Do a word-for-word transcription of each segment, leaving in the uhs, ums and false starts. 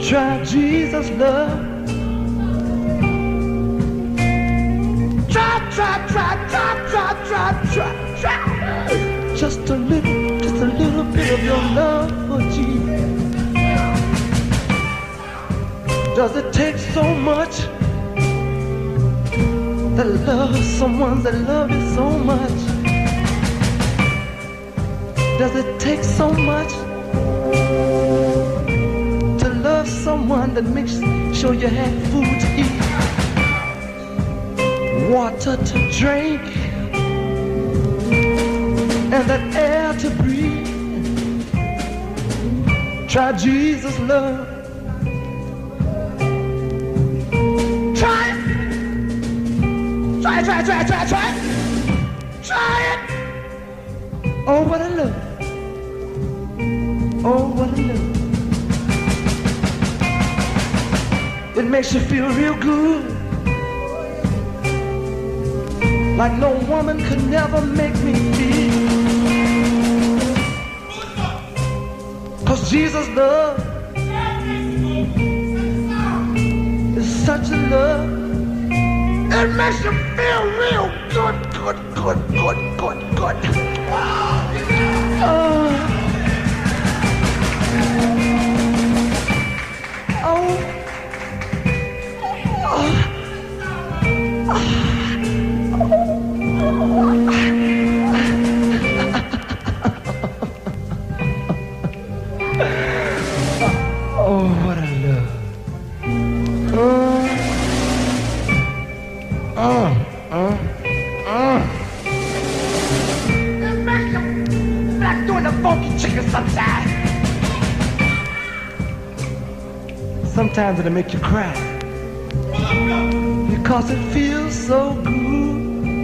Try Jesus' love. Try, try, try, try, try, try, try, try. Just a little, just a little bit of your love for Jesus. Does it take so much to love someone that love you so much? Does it take so much to love someone that makes sure you have food to eat, water to drink, and that air to breathe? Try Jesus' love. Try it. Try it, try it, try it, try it, try it. Try it. Oh, what a love. Oh, what a love. It makes you feel real good, like no woman could never make me feel. 'Cause Jesus' love is such a love. It makes you feel real good, good, good, good, good, good. Oh. Oh. Oh, what a love. Uh, uh, uh, uh. It makes you like doing a funky chicken sometimes. Sometimes it'll make you cry, because it feels so good.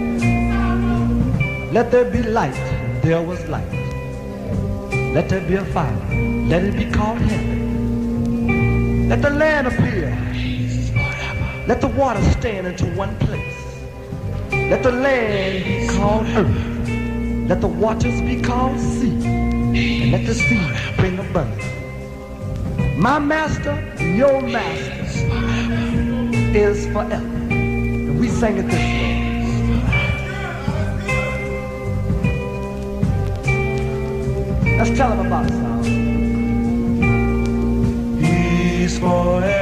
Let there be light, there was light. Let there be a fire, let it be called heaven. Let the land appear, let the water stand into one place. Let the land be called earth, let the waters be called sea, and let the sea bring abundance. My master, your master is forever. And we sang it this way. Let's tell them about it, son. He's forever.